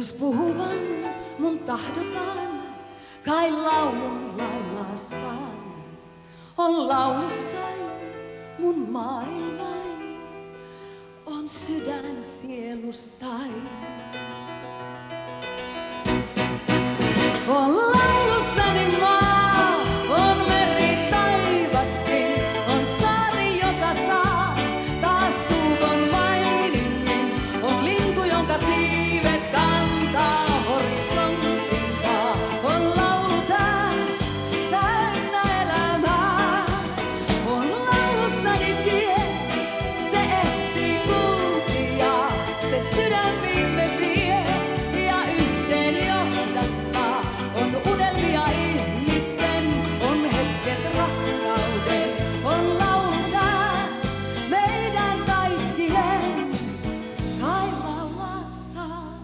Jos puhuvan mun tahdotaan, kai laulun laulaa saan. On laulussai mun maailmai, on sydän sielustai. On laulussani maa, on meri taivaskin, on saari jota saa, taas suukon mainingin, on lintu jonka siivet kantaa horisontilta. On laulu tää, täynnä elämää, on laulussani tie, se etsii kulkia, se sydän viime vie ja yhteen johdattaa. On unelmia ihmisten, on hetket rakkauden, on laulu tää meidän kaikkien, kai laulaa saan.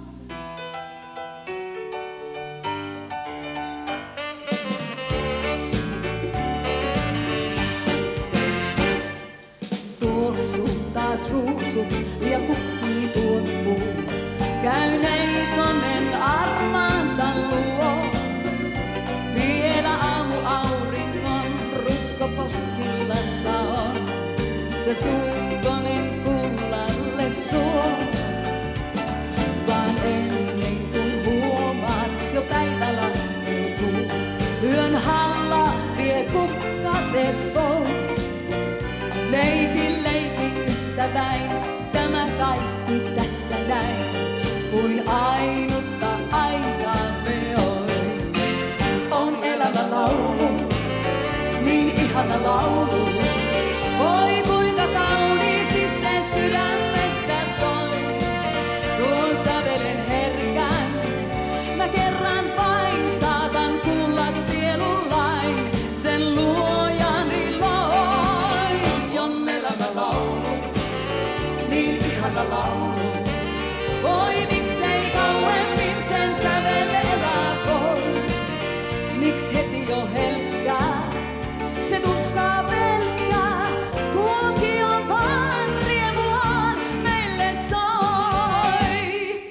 Tuoksuu taas ruusut ja kukkii tuoppuu, käy neitonen armaansa luo. Vielä aamu auringon ruskopostillansa on, se suukkonen kullalle suo. Vaan ennen kuin huomaat, jo päivä laskeutuu, yön halla vie kukkaset pois. Leikin ystäväin, tämä kaikki tässä näin, kuin ainutta aikaamme on. On elämä laulu, niin ihana laulu. Oi kuinka kauniisti se sydämessä soi. Tuon sävelen herkän, mä kerran vain saatan kuulla sielullain, sen luojani loi. On elämä laulu, niin ihana laulu. Oi miksei kauemmin sen sävel elakoi, miks heti jo helkkää, se tuskaa pelkkää, tuokion vaan riemuaan meille soi.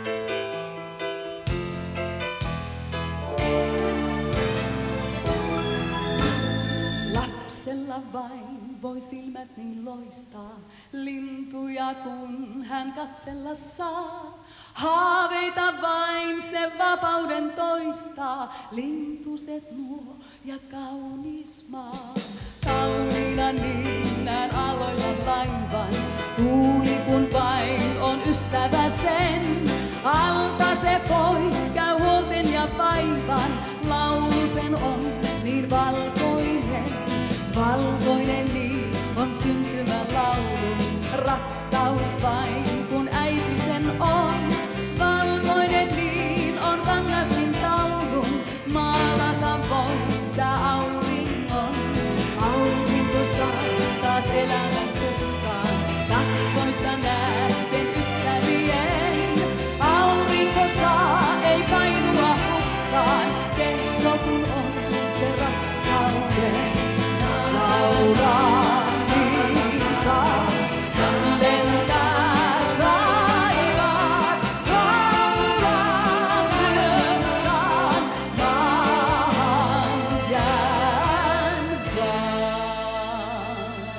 Lapsella vain voi silmät niin loistaa, lintuja kun hän katsella saa. Haaveita vain se vapauden toistaa, lintuset nuo ja kaunis maa. Kauniina niin näen aloilla laivan, tuuli kun vain on ystävä sen. Alta se pois käy huolten ja vaivan, laulu sen on niin valkoinen. Valkoinen niin on syntymälaulu, rakkaus vain kun äiti sen on. Valkoinen niin on kangaskin taulun, maalata voit sä auringon. Aurinko saa taas elämän kukkaan, kasvoista näet sen ystävien. Aurinko saa, ei painua hukkaan, kehno kun on se rakkauden. Laulaa niin saat, lentää taivaat, laulaa myös saan, maahan jään vaan.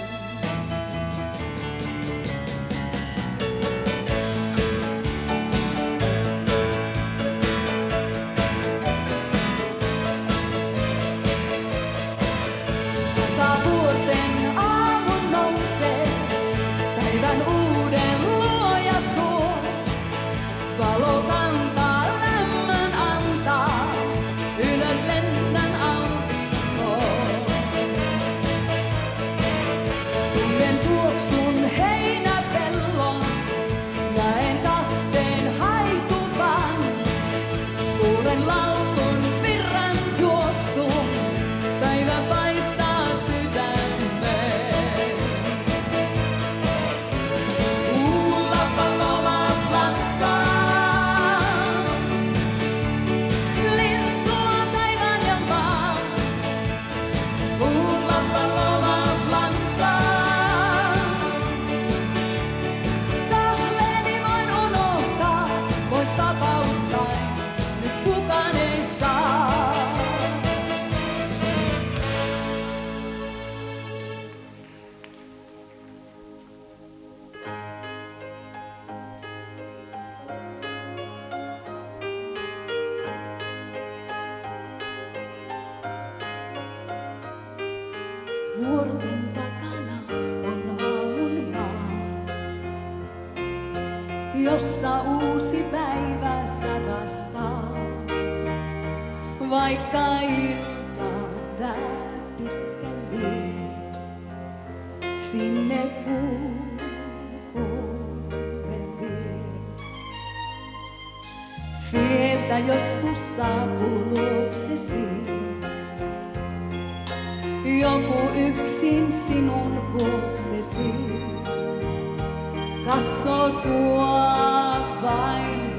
Vuorten aamun nousee, päivän uuden luoja suo. Valo kantaa, lämmön antaa, ylös lennän aurinkoon. Tunnen tuoksun heinäpellon, näen kasteen haihtuvan. Kuulen laulun virran juoksun, päivä paistaa sydämeen. Kuulla palova plankkaa, lintua taivaan ja maan. Kuulla palova plankkaa, kahleeni voin unohtaa, pois vapautta. Vuorten takana on aamun maa, jossa uusi päivä sarastaa. Vaikka ilta tää pitkälle, sinne kuulen vie. Sieltä joskus saapuu luoksesi joku yksin sinun vuoksesi. Katsoo sua vain